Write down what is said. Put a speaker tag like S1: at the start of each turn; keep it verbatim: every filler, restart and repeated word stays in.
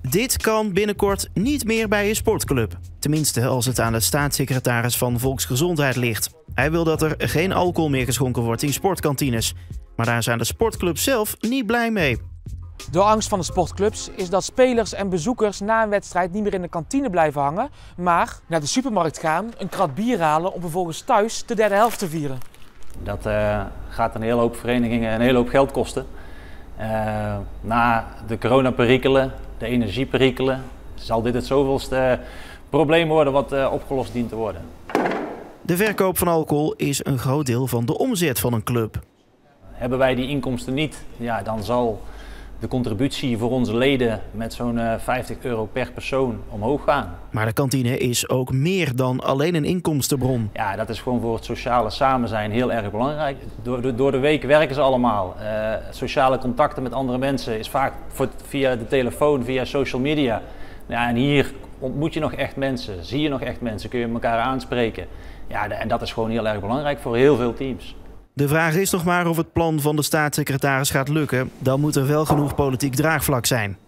S1: Dit kan binnenkort niet meer bij je sportclub. Tenminste, als het aan de staatssecretaris van Volksgezondheid ligt. Hij wil dat er geen alcohol meer geschonken wordt in sportkantines. Maar daar zijn de sportclubs zelf niet blij mee.
S2: De angst van de sportclubs is dat spelers en bezoekers na een wedstrijd niet meer in de kantine blijven hangen, maar naar de supermarkt gaan, een krat bier halen om vervolgens thuis de derde helft te vieren.
S3: Dat uh, gaat een hele hoop verenigingen een hele hoop geld kosten. Uh, na de coronaperikelen, de energieperikelen, zal dit het zoveelste probleem worden wat uh, opgelost dient te worden.
S1: De verkoop van alcohol is een groot deel van de omzet van een club.
S3: Hebben wij die inkomsten niet, ja, dan zal de contributie voor onze leden met zo'n uh, vijftig euro per persoon omhoog gaan.
S1: Maar de kantine is ook meer dan alleen een inkomstenbron.
S3: Ja, dat is gewoon voor het sociale samen zijn heel erg belangrijk. Door de, door de week werken ze allemaal. Uh, sociale contacten met andere mensen is vaak voor, via de telefoon, via social media. Ja, en hier ontmoet je nog echt mensen, zie je nog echt mensen, kun je elkaar aanspreken. Ja, en dat is gewoon heel erg belangrijk voor heel veel teams.
S1: De vraag is nog maar of het plan van de staatssecretaris gaat lukken. Dan moet er wel genoeg politiek draagvlak zijn.